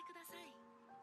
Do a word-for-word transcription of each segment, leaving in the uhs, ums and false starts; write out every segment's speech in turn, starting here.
ください。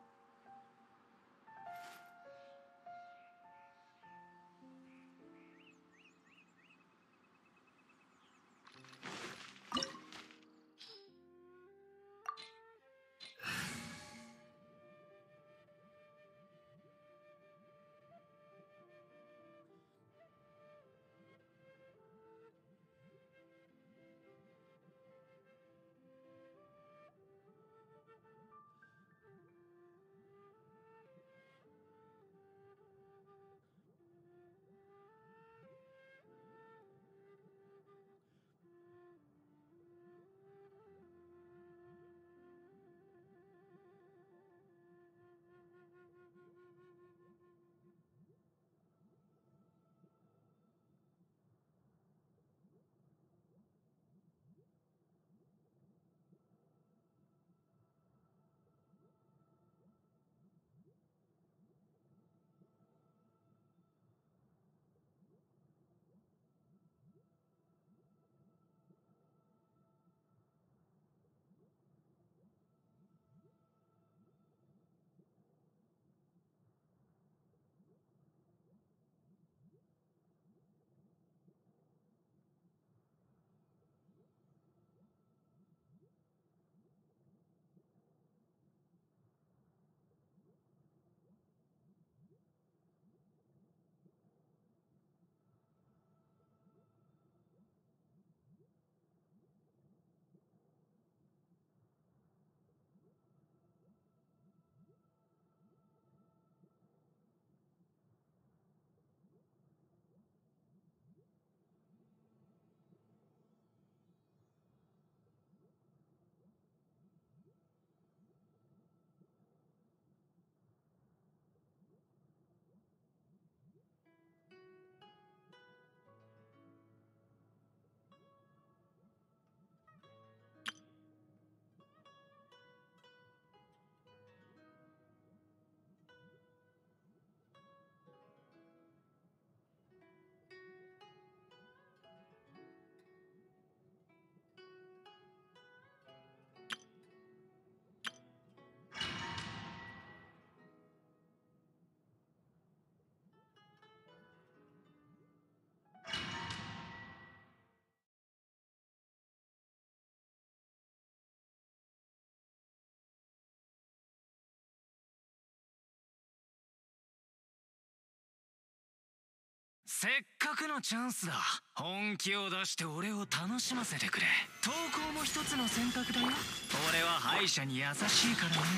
せっかくのチャンスだ。本気を出して俺を楽しませてくれ。投稿も一つの選択だよ。俺は敗者に優しいからね。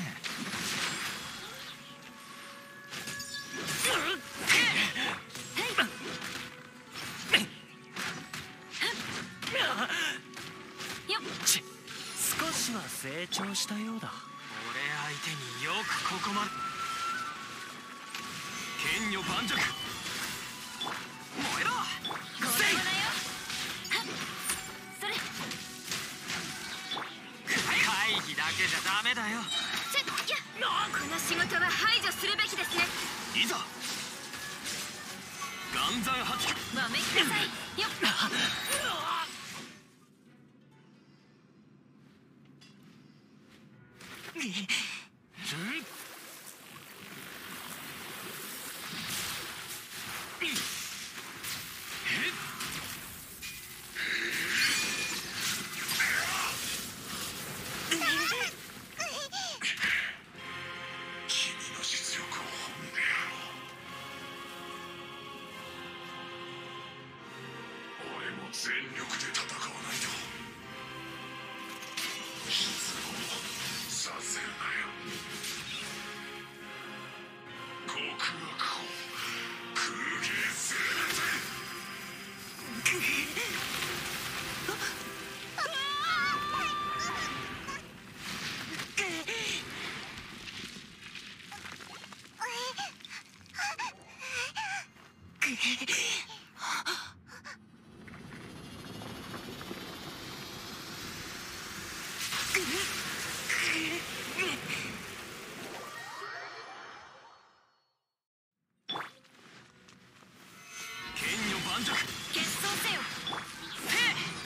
ち少しは成長したようだ。俺相手によくここまで。剣女盤石、燃えろ。 これもだよ。それ。 会議だけじゃダメだよ。 ちょいや、この仕事は排除するべきですね。 いざ岩山八九、 わめきなさいよっ。 君の実力を褒めてやろう。俺も全力で戦わないと。失望させるなよ。極悪を空芸するなんて。 剣女盤石、 決闘せよ。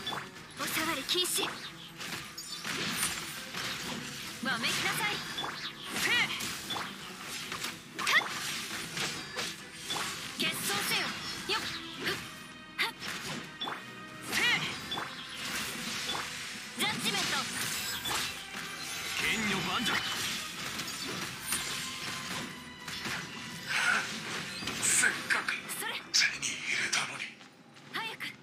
お触り禁止。わめきなさい。 せいはっ決闘せよよっふっはっせいジャッジメント剣女万丈。 せっかくそれ手に入れたのに。 早く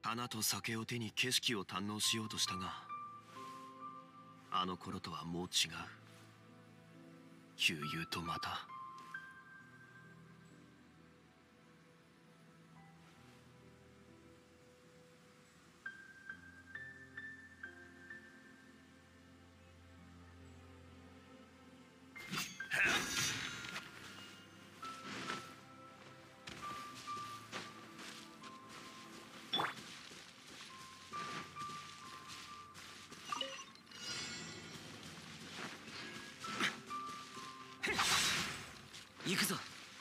花と酒を手に景色を堪能しようとしたが、あの頃とはもう違う。悠々とまた行くぞ。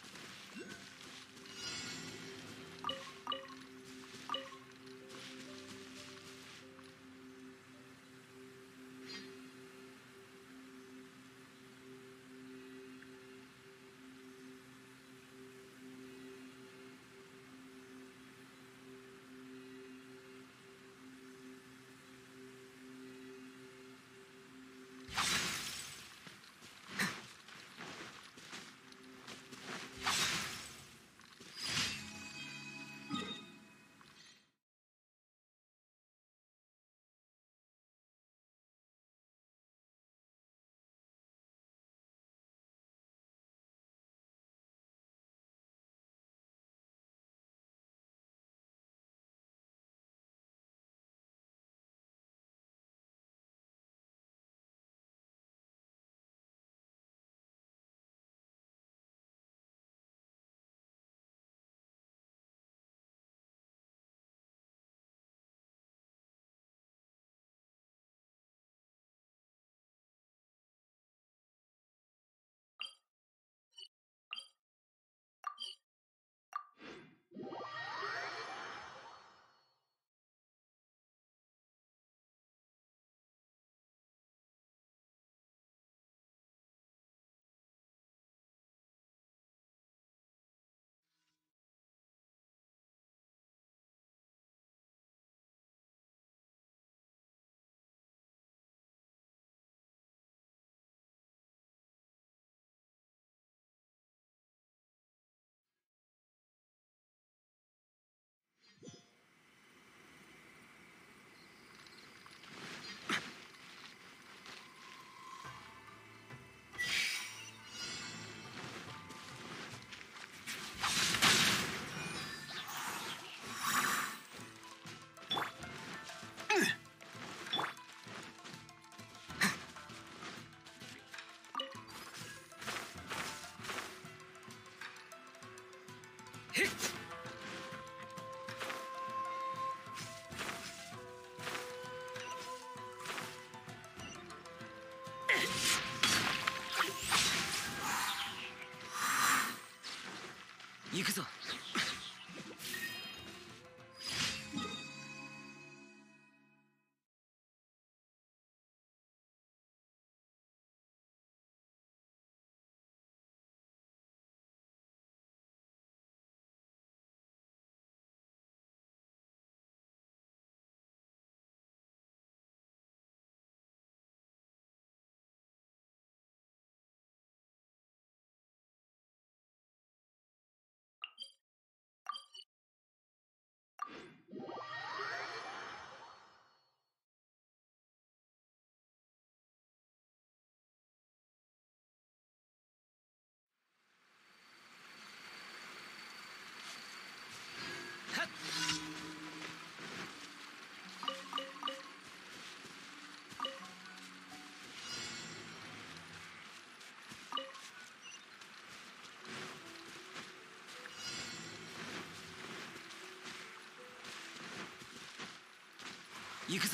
行くぞ。行くぞ。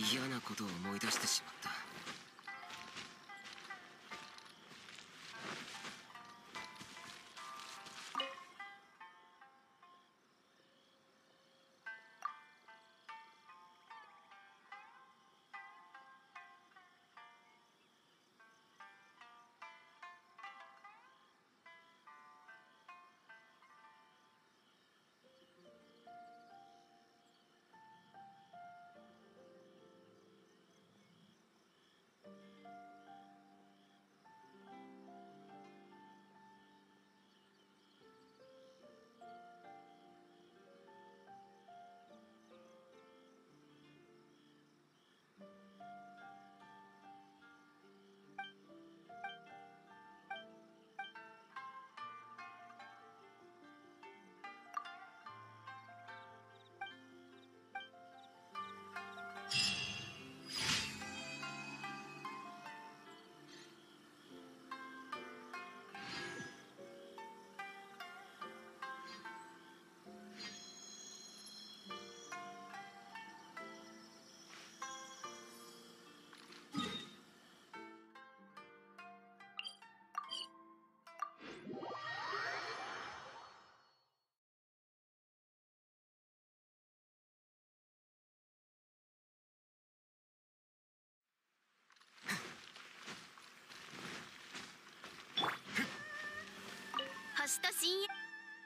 嫌なことを思い出してしまった。 星と深淵。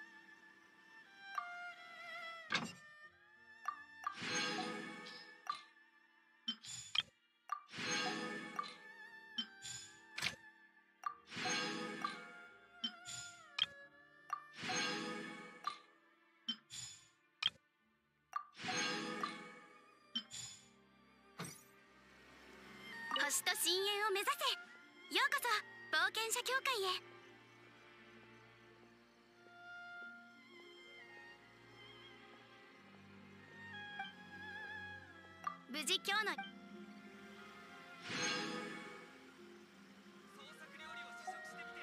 星と深淵を目指せ。ようこそ冒険者協会へ。無事今日の創作料理を試食してみて。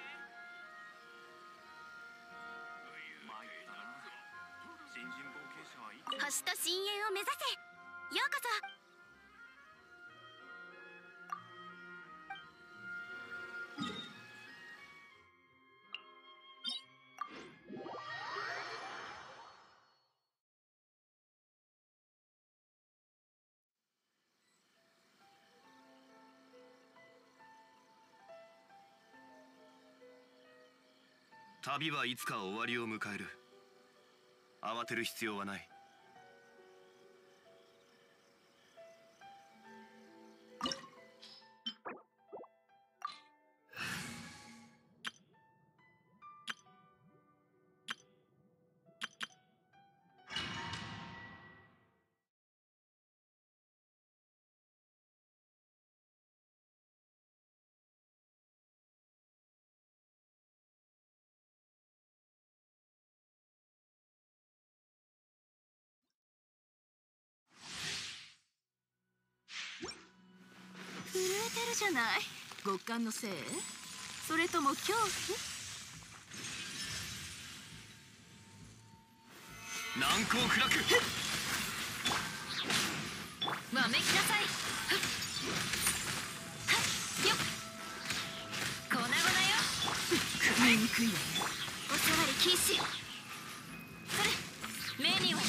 参ったな。新人冒険者はいつ星と深淵を目指せ。ようこそ。 旅はいつか終わりを迎える。慌てる必要はない。 震えてるじゃない。極寒のせい？それとも恐怖？ 難攻不落。 わめきなさい。はっよっ。粉々よ。醜いわよ。おさわり禁止。それ目には目を。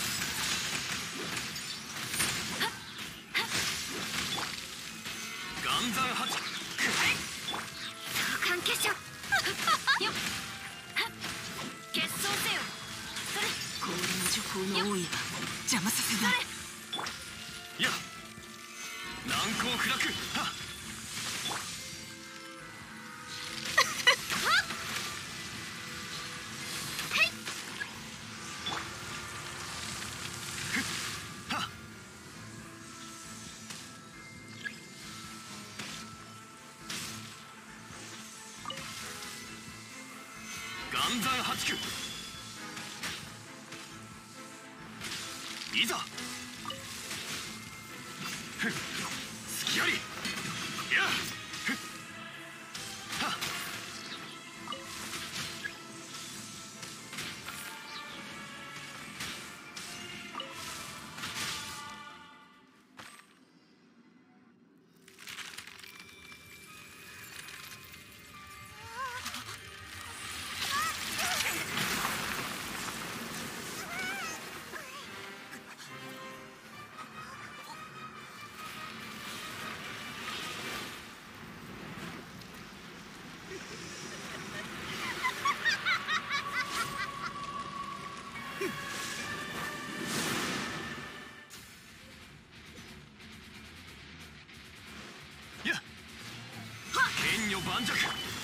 岩山八。 相関結晶。よっ。結晶せよ。それ氷の徐行の多いは邪魔させない。 いや難攻不落。はっ岩山八九。いざふっ隙あり。いやふっはっ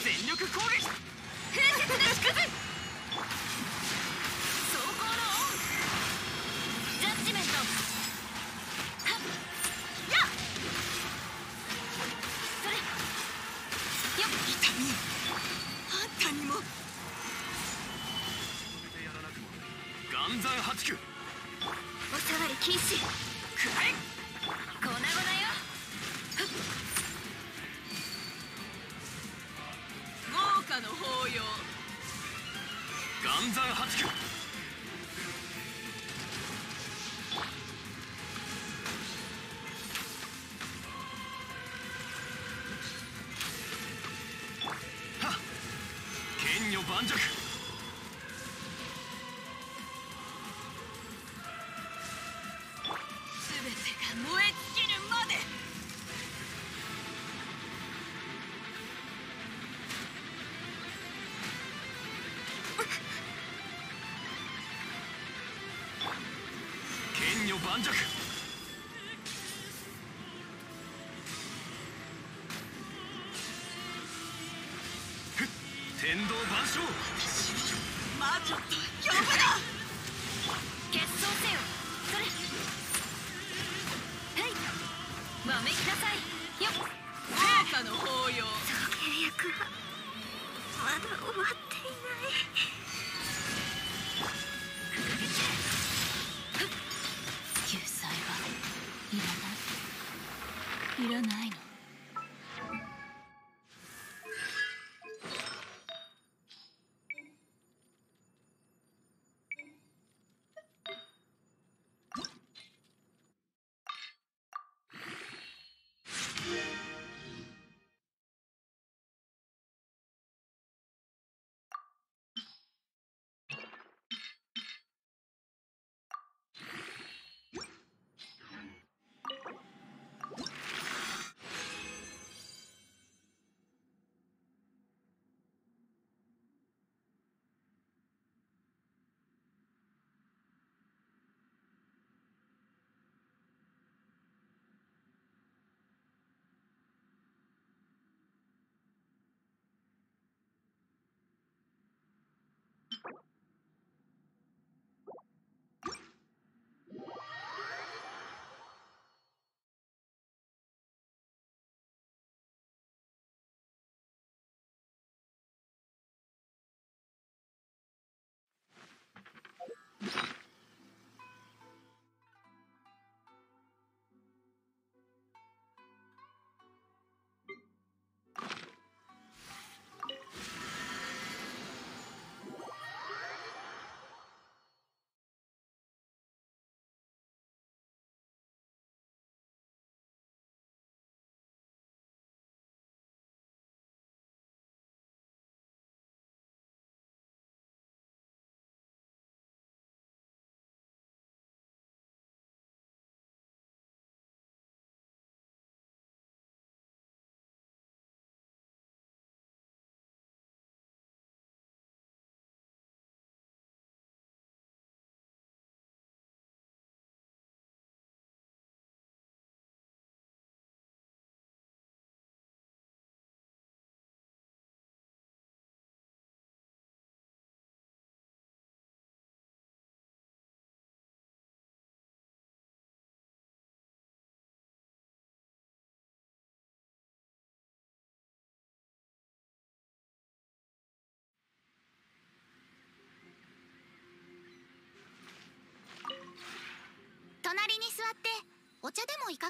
全力攻撃。 風雪の縮図。走行のオン。ジャッジメント。はっやっそれよっ。 痛みあんたにも。 岩山八九。 おさわり禁止。 くらえ。 粉々よ。 豪華の抱擁。 岩山八九。はっ剣女盤石。 全てが燃え尽きるまで。 剣女盤石。ふっ天道万象。 魔女と呼ぶな。 決闘せよ。それはいわめきなさいよっ。 豪華の抱擁。 契約はまだ終わっていない。救済はいらないいらないの。 隣に座ってお茶でもいか。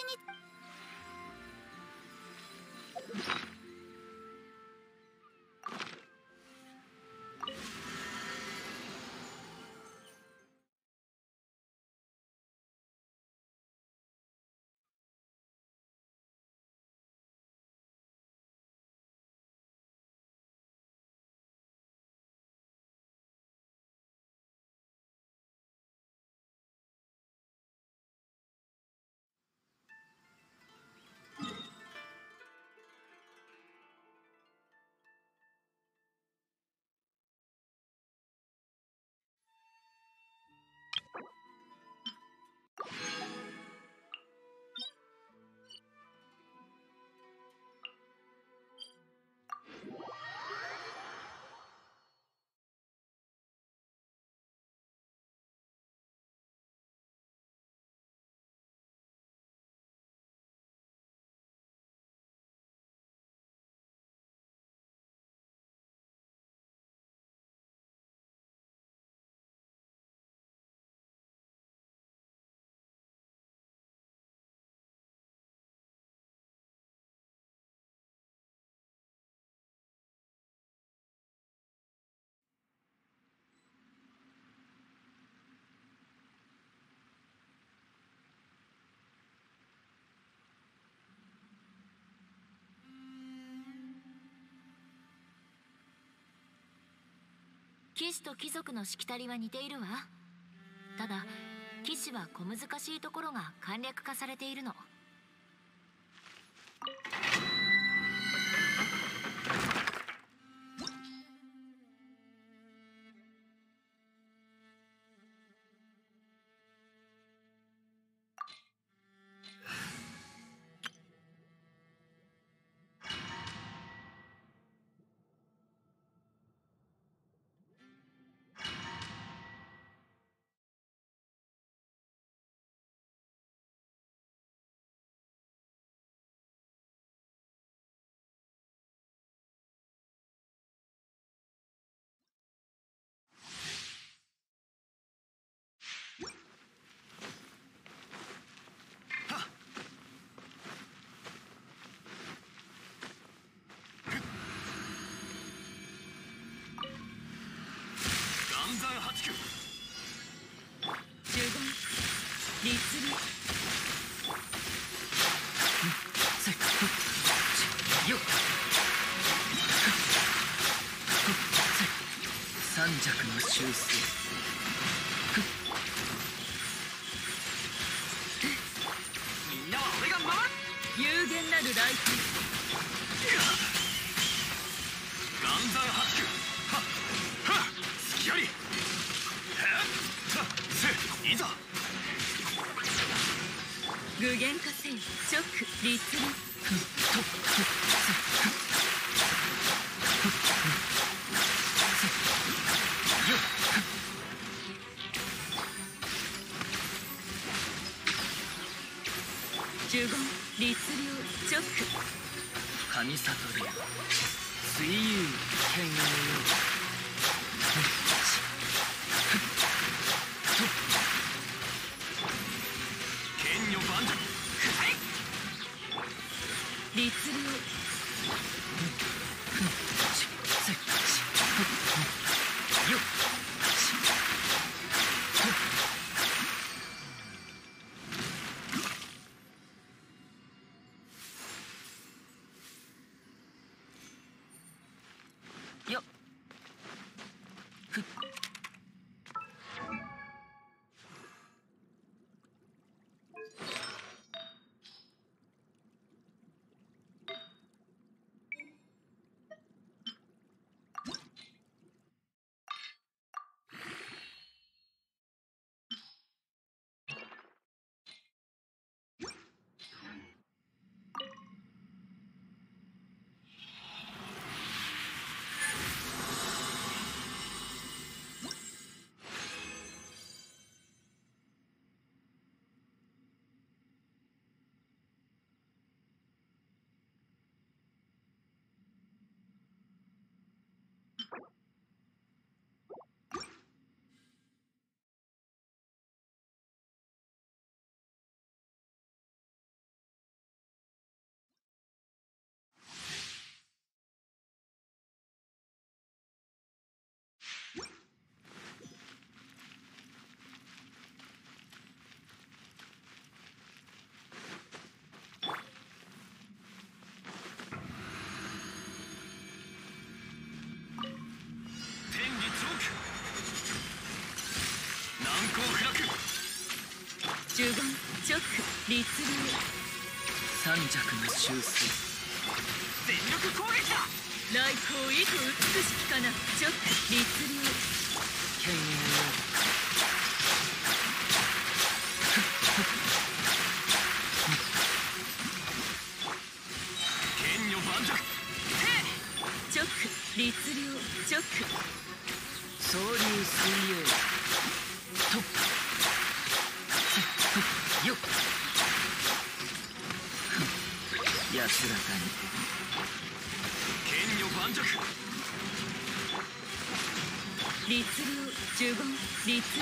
騎士と貴族のしきたりは似ているわ。ただ騎士は小難しいところが簡略化されているの。 暗山八九。 十言律令。 せっよっ三弱の修正。みんなは俺が守る。 有限なる来店。 岩山八九。はっはっ隙あり。はっはっせいざ。 具現化せいショック律令。呪言律令ショック。 神悟るよ水遊剣を剣女万丈。 律令。 よっよっふっ呪言直律流三弱の修正。 全力攻撃だ。 来光意図美しきかな直律流剣影剣女盤石。 直律流直総流水泳とっよっ安らかに。 剣女盤石。 律流呪言律流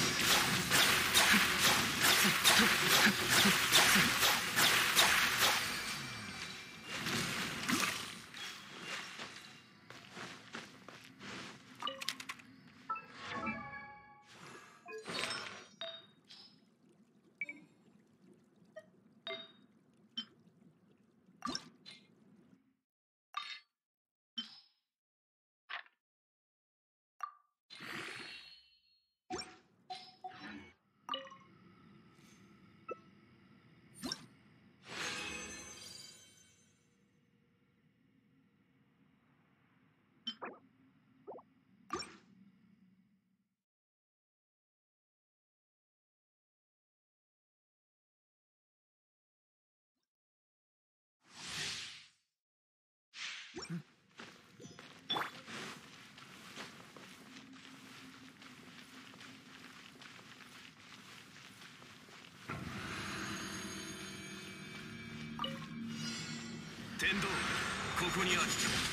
天道ここにある。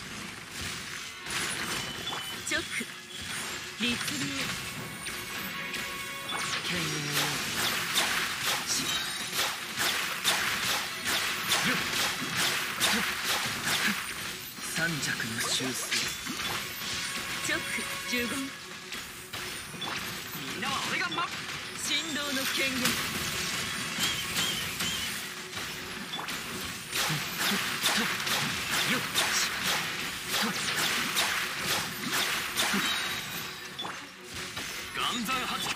直律流剣影しよっとっ三弱の修正。 直呪言みんなは俺がま振動の権限よっとっ岩山発。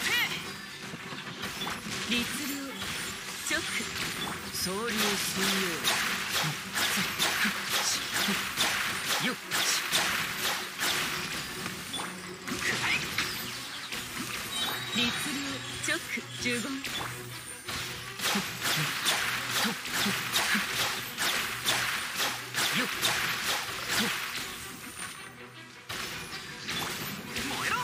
律流直総流水泳よっ律流直呪言とっよっとっ燃えろ。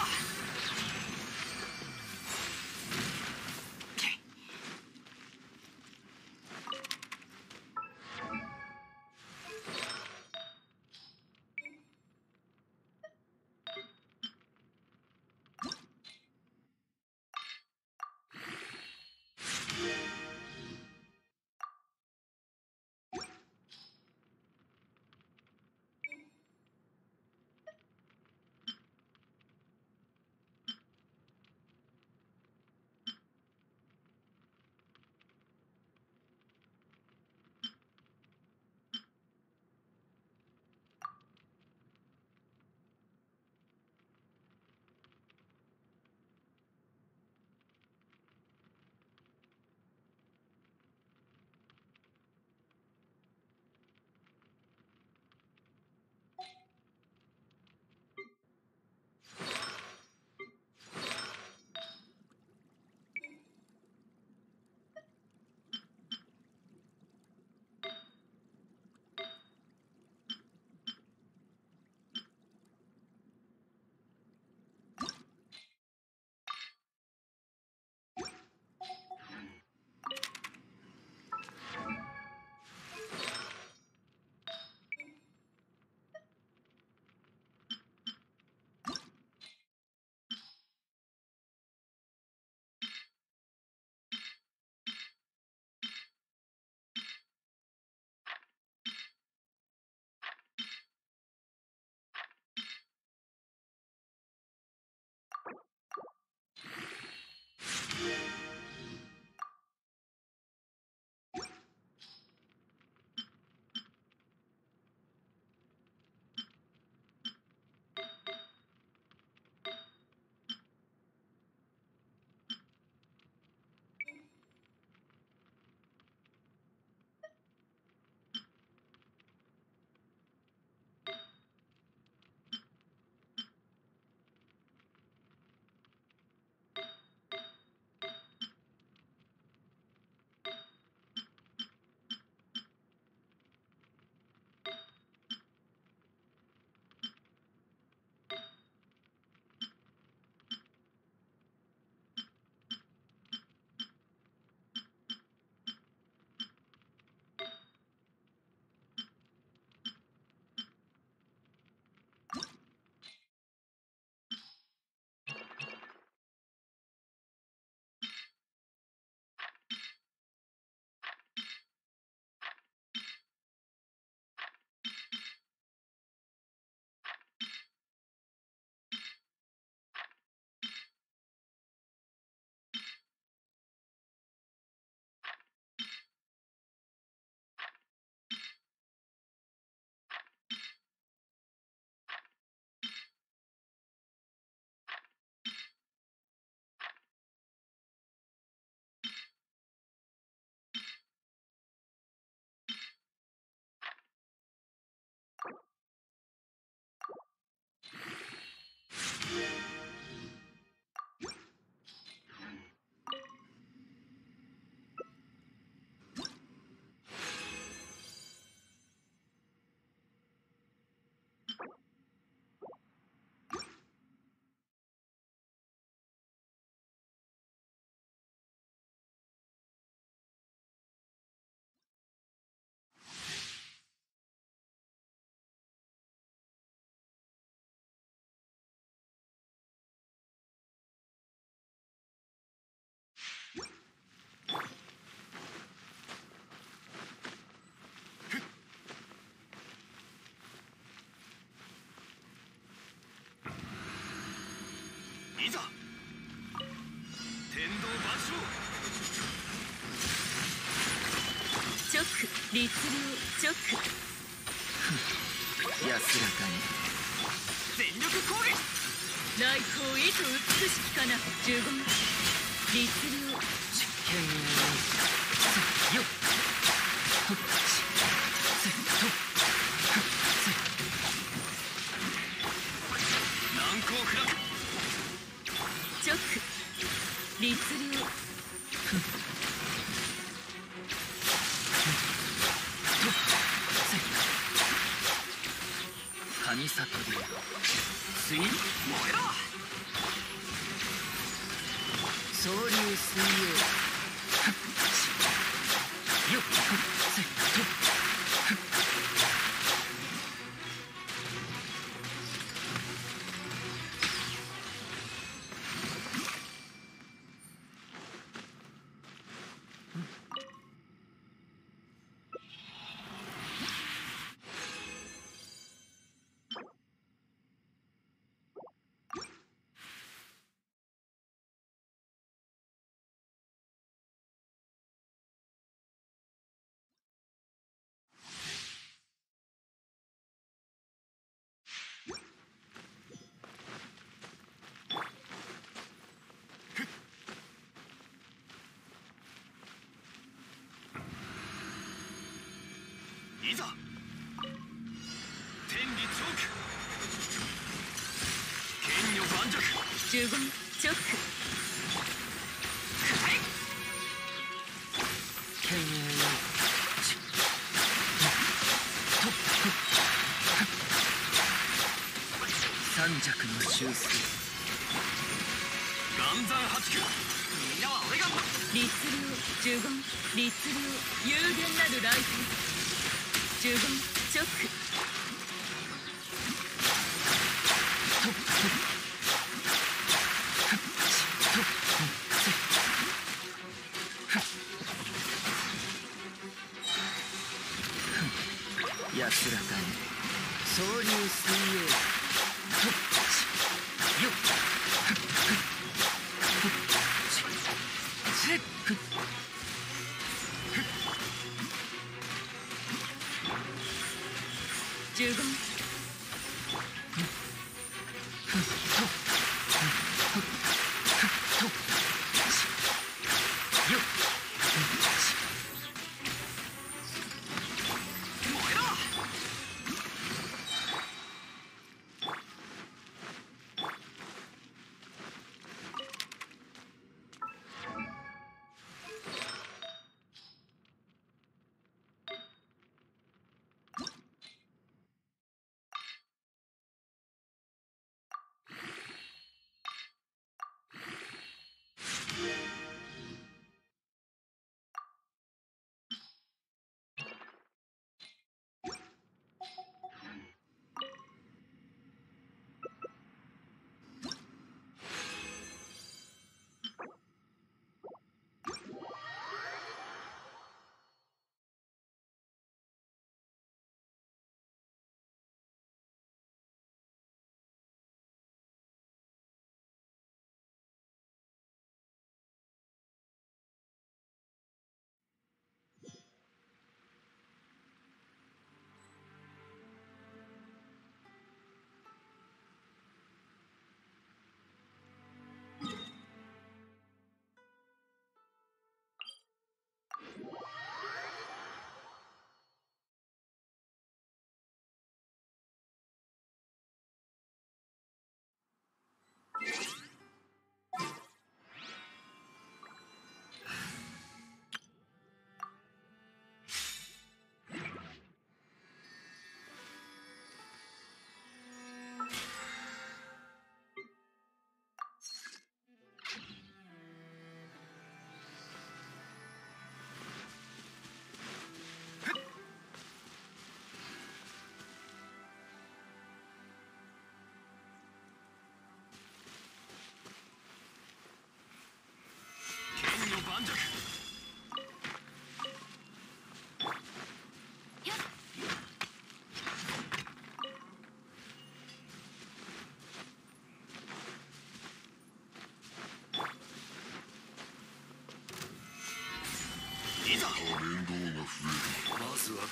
ク律令チョック安らかに。 全力攻撃。 来光意図美しきかなじゅうご律令実験をせよっほっちせとふっせ難攻不落。 チョック律令神里流水燃えろ。 総流水泳ふっちよっほっせとふっいざ天理チョーク。剣女盤石。 じゅうごチョック剣栄よちとふっ三尺の修正岩山八九。みんなは俺が。 律令じゅうご律令有限なる来光じゅうごチョックとふっふっちとふっせふっふん安らかに総流水泳とっちよっふっふっふっちせっふっじゅうごふっとふっふっとちよっふっち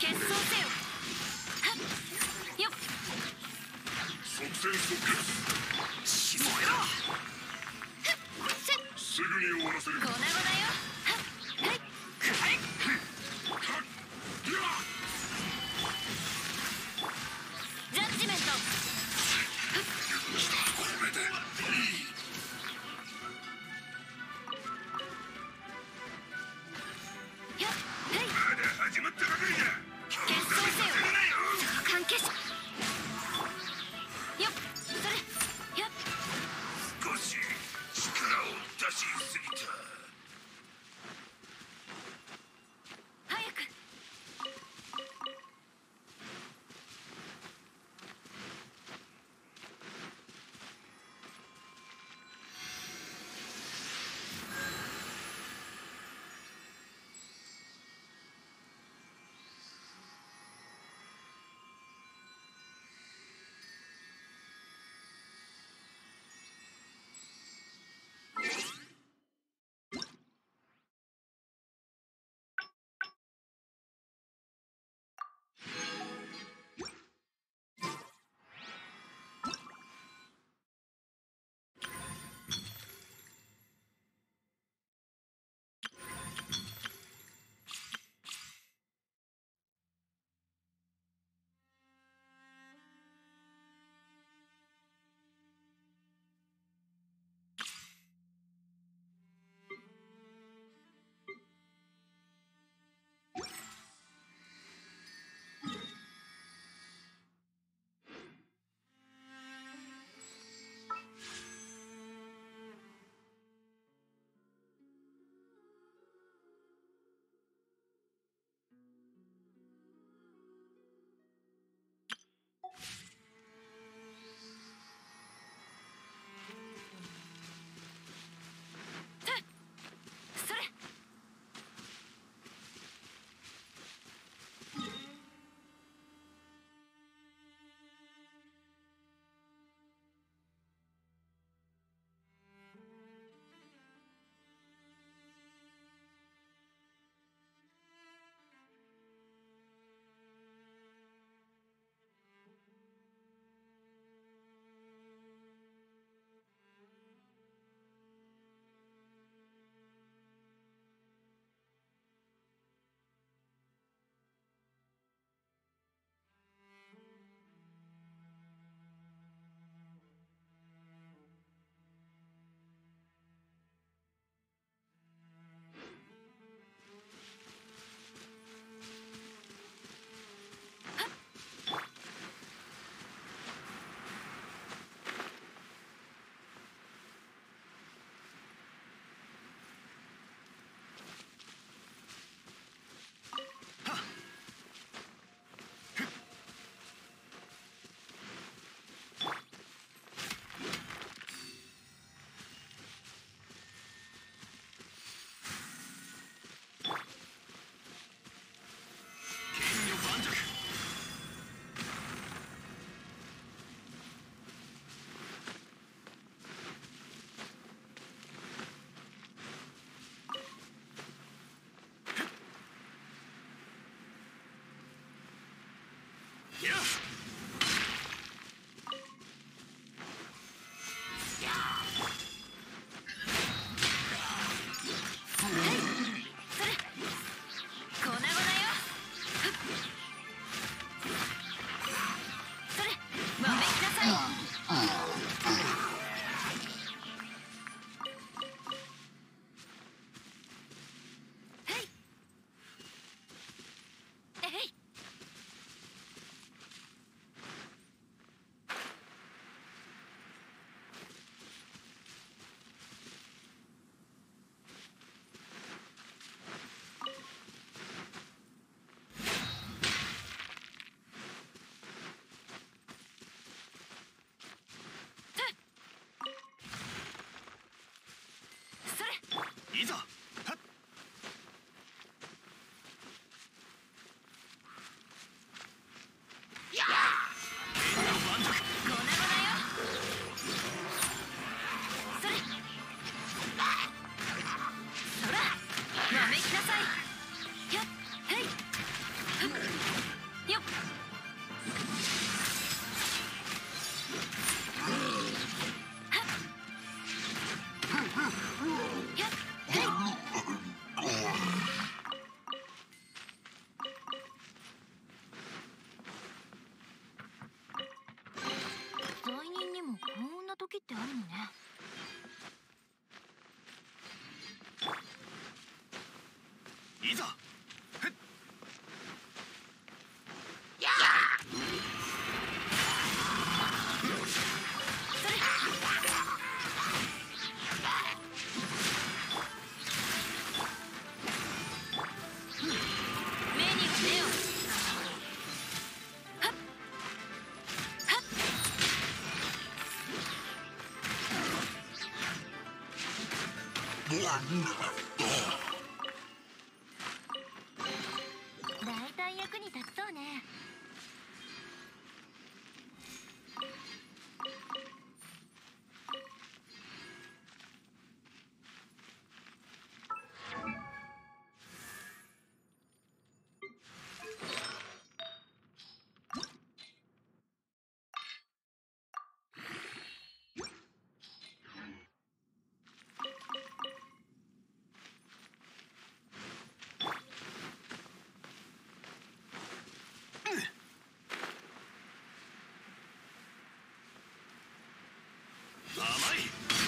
決闘せよ。はっよっ。 即戦即決。 しもえろ。 せっすぐに終わらせる。 粉々よ。はっはいくらえ。 はっやっジャッジメント。 許した。これでいい。 よっはいまだ始まったばかりだ。 決闘せよ。召喚消し。よっそれよっ。 少し力を出しすぎた。 レオン。はっはっ。だいたい役に立ちそうね。 甘い。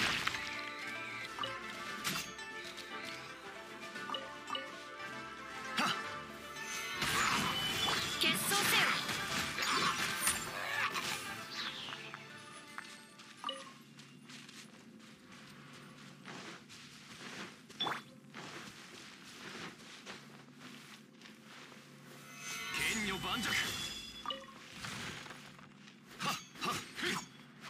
決闘せよ。 剣女盤石。はっはっふっ。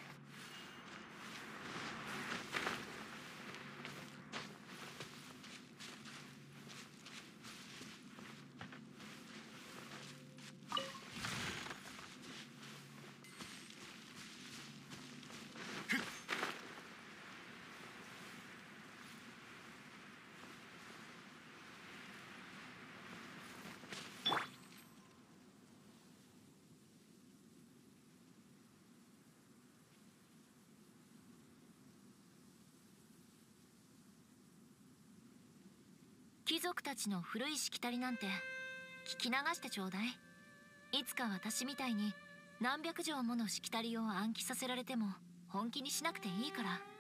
貴族たちの古いしきたりなんて聞き流してちょうだい。いつか私みたいに何百条ものしきたりを暗記させられても本気にしなくていいから。